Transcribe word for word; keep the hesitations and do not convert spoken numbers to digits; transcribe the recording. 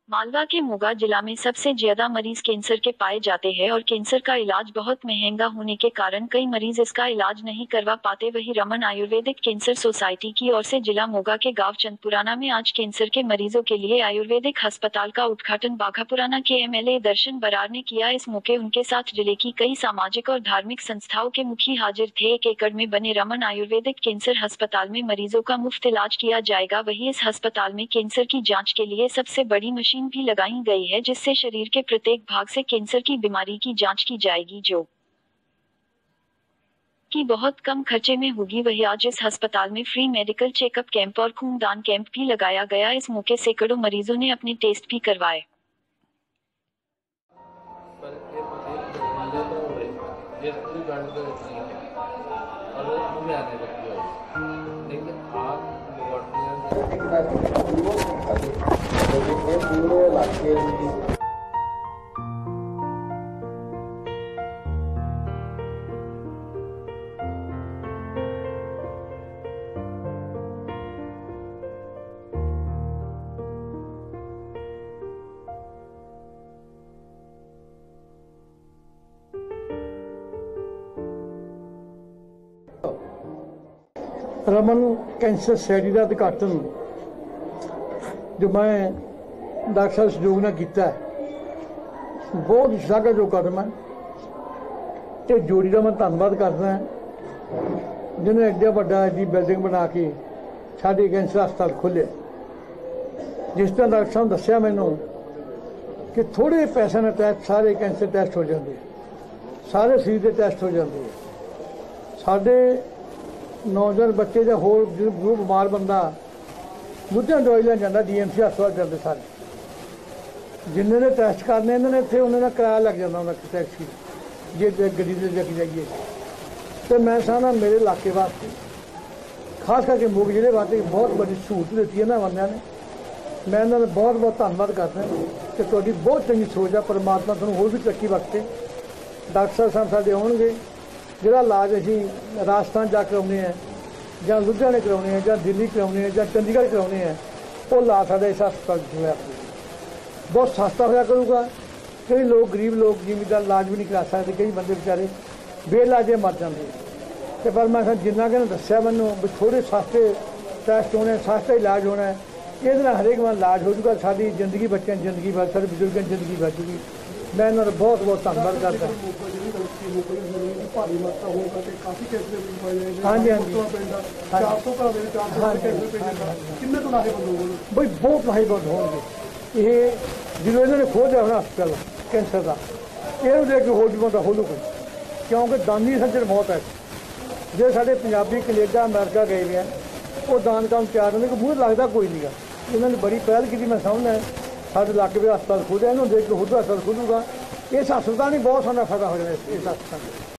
मालवा के मोगा जिला में सबसे ज्यादा मरीज कैंसर के पाए जाते हैं और कैंसर का इलाज बहुत महंगा होने के कारण कई मरीज इसका इलाज नहीं करवा पाते। वही रमन आयुर्वेदिक कैंसर सोसाइटी की ओर से जिला मोगा के गांव चंदपुराना में आज कैंसर के मरीजों के लिए आयुर्वेदिक अस्पताल का उद्घाटन बाघापुराना के एमएलए दर्शन बरार ने किया। इस मौके उनके साथ जिले की कई सामाजिक और धार्मिक संस्थाओं के मुखिया हाजिर थे। एक एकड़ में बने रमन आयुर्वेदिक कैंसर अस्पताल में मरीजों का मुफ्त इलाज किया जाएगा। वही इस अस्पताल में कैंसर की जाँच के लिए सबसे बड़ी मशीन भी लगाई गई है, जिससे शरीर के प्रत्येक भाग से कैंसर की बीमारी की जांच की जाएगी, जो कि बहुत कम खर्चे में होगी। वही आज इस अस्पताल में फ्री मेडिकल चेकअप कैंप और खूनदान कैंप भी लगाया गया। इस मौके सैकड़ों मरीजों ने अपने टेस्ट भी करवाए। पूरे इलाके में रमन कैंसर सोसाइटी का उद्घाटन जो मैं डॉक्टर साहब सहयोग ने किया बहुत श्लाघायोग कदम है। तो जोड़ी का मैं धन्यवाद करदा जिन्हें एड्डा वड्डा जी बिल्डिंग बना के साडे कैंसर अस्पताल खोले। जिस तरह डॉक्टर साहब ने दस्सिया मैनू कि थोड़े पैसों के तहत सारे कैंसर टेस्ट हो जाते, सारे शरीर के टेस्ट हो जाते। साडे नौजवान बच्चे या होर जो बीमार बंदा लुधियाना दवाई लैन जाता डी एम सी हस्पताल जाते सारे जिन्हें ने टेस्ट करने इन्होंने इतने उन्होंने किराया लग जाता उन्होंने टैक्सी जे गड्डी से लेके जाइए। तो मैं समझना मेरे इलाके वास्ते खास करके मोग जिले वास्ते बहुत बड़ी सहूलत दी है ना बंद ने। मैं इन्होंने बहुत बहुत धन्यवाद करता कि थोड़ी बहुत चंगी सोच है। परमात्मा तुहानूं होर भी तरक्की बख्शे। डॉक्टर साहब साडे आउणगे जिहड़ा इलाज असीं राजस्थान जा कराउने हैं जां लुधियाने कराउने हैं जां दिल्ली कराउने हैं जां चंडीगढ़ कराउने हैं, वो इलाज साडे इस हस्पताल होया बहुत सस्ता होया करूगा। कई लोग गरीब लोग जिमीदार इलाज भी नहीं करा सकते, कई बंदे बेचारे बेइलाजे मर जाते। तो पर मैं जिन्ना कि दस्सिया मैनू भी थोड़े सस्ते टैस्ट होने, सस्ता इलाज होना है, ये हरेक में इलाज हो जूगा। साडी जिंदगी बच्चों की जिंदगी बच, सारे बजुर्गों की जिंदगी बचूगी। मैं इन्होंने बहुत बहुत धन्यवाद करता। हाँ जी हाँ जी भाई बहुत लाहेबंद होंगे। ये जो इन्होंने खोल दिया अपना हस्पताल कैंसर का, यह देख के होर भी बंदा खोलू कोई, क्योंकि दानी सज्जन बहुत है। जो साढ़े पंजाबी कनेडा अमेरिका गए हुए हैं वो दान काम तैयार होने को मुँह लगता कोई नहीं गा। इन्होंने बड़ी पहल की। मैं समझना साढ़े इलाके में हस्पताल खोलिया, इन्होंने देख के होर हस्पताल खोलूगा। इस हस्पताल में बहुत सारा फायदा हो जाए इस हस्पताल।